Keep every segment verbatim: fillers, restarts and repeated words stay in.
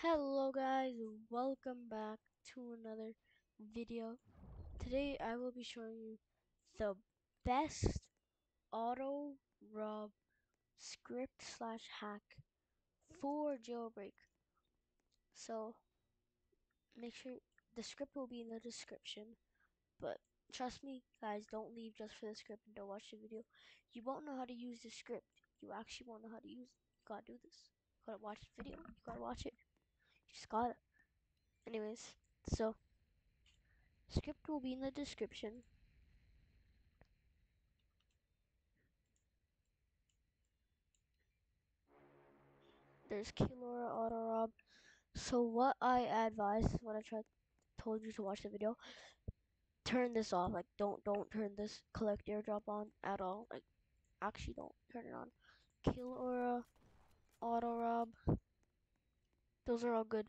Hello guys, welcome back to another video. Today I will be showing you the best auto rob script slash hack for Jailbreak. So make sure the script will be in the description, but trust me guys, don't leave just for the script and don't watch the video. You won't know how to use the script. You actually won't know how to use it. You gotta do this. You gotta watch the video. You gotta watch it. You just gotta. Anyways, so script will be in the description. There's Kilora Auto Rob. So what I advise, what I tried told you to watch the video, turn this off. Like don't don't turn this collect airdrop on at all. Like actually don't turn it on. Kilora Auto Rob. Those are all good.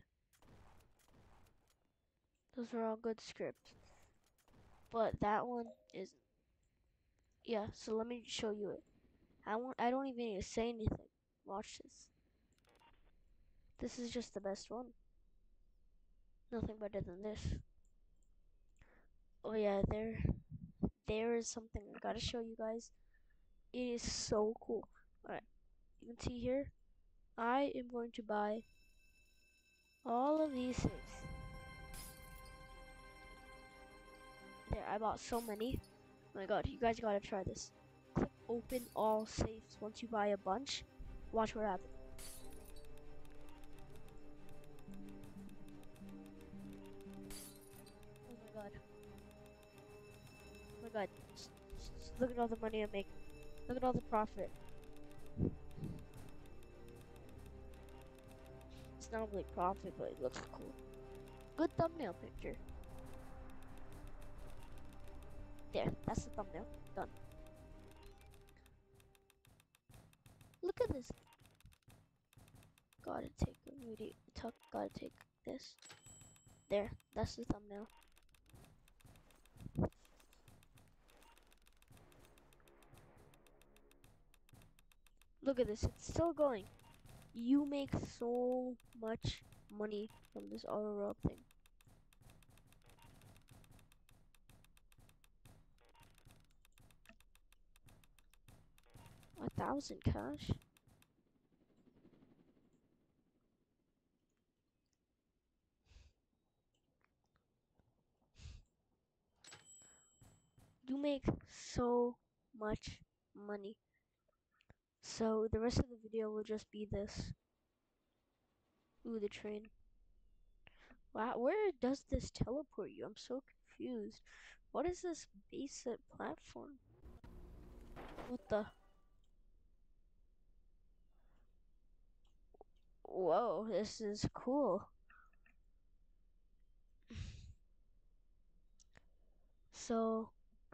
Those are all good scripts. But that one is yeah, so let me show you it. I won't I don't even need to say anything. Watch this. This is just the best one. Nothing better than this. Oh yeah, there there is something I gotta show you guys. It is so cool. Alright, you can see here, I am going to buy all of these safes. There, I bought so many. Oh my god, you guys gotta try this. Click open all safes once you buy a bunch. Watch what happens. Oh my god. Oh my god. Just, just look at all the money I'm making. Look at all the profit. It's not really profit, but it looks cool. Good thumbnail picture. There, that's the thumbnail. Done. Look at this. Gotta take a video. Tuck. Gotta take this. There, that's the thumbnail. Look at this. It's still going. You make so much money from this auto rob thing. A thousand cash. You make so much money. So the rest of the video will just be this. Ooh, the train. Wow, where does this teleport you? I'm so confused. What is this basic platform? What the? Whoa, this is cool. So,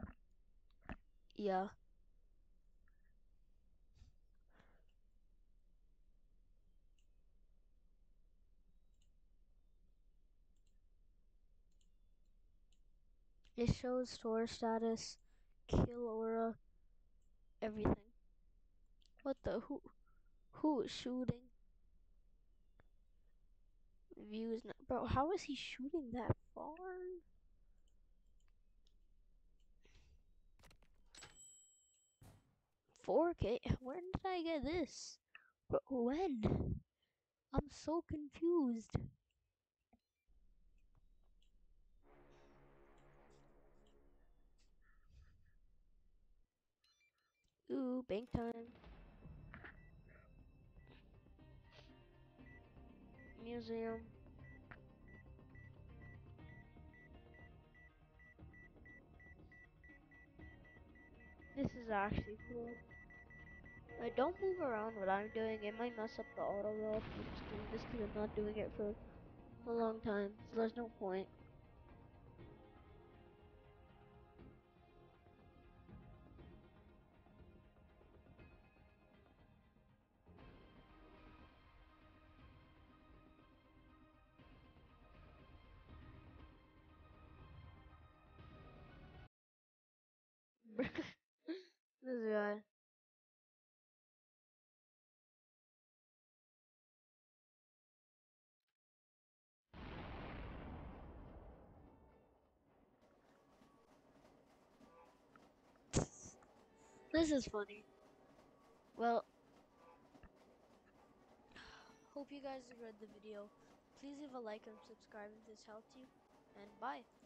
yeah. It shows store status, kill aura, everything. What the? Who? Who is shooting? Views, not, bro. How is he shooting that far? four K. When did I get this? Bro, when? I'm so confused. Ooh, bank time. Museum. This is actually cool. I don't move around what I'm doing. It might mess up the auto roll. I'm just doing this because I'm not doing it for a long time. So there's no point. This guy. This is funny. Well, hope you guys enjoyed the video. Please leave a like and subscribe if this helped you. And bye.